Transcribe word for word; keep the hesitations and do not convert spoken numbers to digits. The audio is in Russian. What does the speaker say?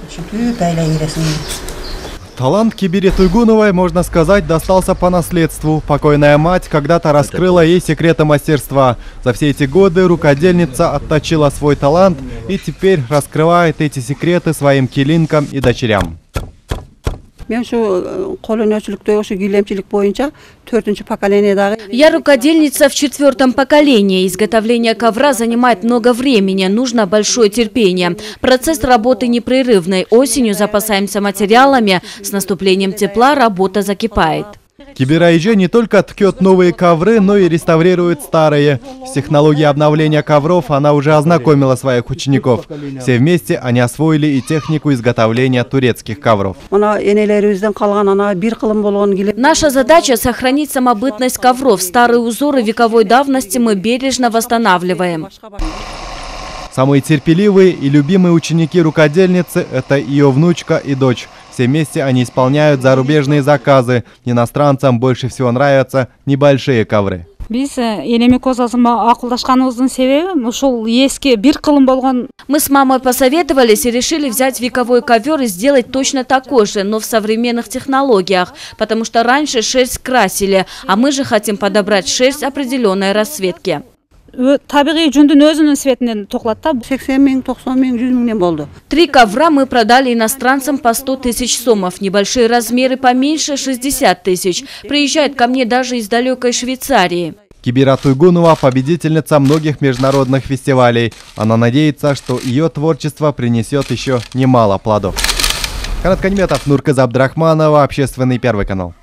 Талант Кибире Туйгуновой, можно сказать, достался по наследству. Покойная мать когда-то раскрыла ей секреты мастерства. За все эти годы рукодельница отточила свой талант и теперь раскрывает эти секреты своим килинкам и дочерям. Я рукодельница в четвертом поколении. Изготовление ковра занимает много времени, нужно большое терпение. Процесс работы непрерывный. Осенью запасаемся материалами. С наступлением тепла работа закипает. Кибира Айже не только ткет новые ковры, но и реставрирует старые. С технологией обновления ковров она уже ознакомила своих учеников. Все вместе они освоили и технику изготовления турецких ковров. Наша задача – сохранить самобытность ковров. Старые узоры вековой давности мы бережно восстанавливаем. Самые терпеливые и любимые ученики рукодельницы – это ее внучка и дочь. Все вместе они исполняют зарубежные заказы. Иностранцам больше всего нравятся небольшие ковры. Мы с мамой посоветовались и решили взять вековой ковер и сделать точно такой же, но в современных технологиях. Потому что раньше шерсть красили, а мы же хотим подобрать шерсть определенной расцветки. Три ковра мы продали иностранцам по сто тысяч сомов. Небольшие размеры поменьше – шестьдесят тысяч. Приезжают ко мне даже из далекой Швейцарии. Кибира Туйгунова – победительница многих международных фестивалей. Она надеется, что ее творчество принесет еще немало плодов. Канат Каниметов, Нурказ Абдрахманова, Общественный первый канал.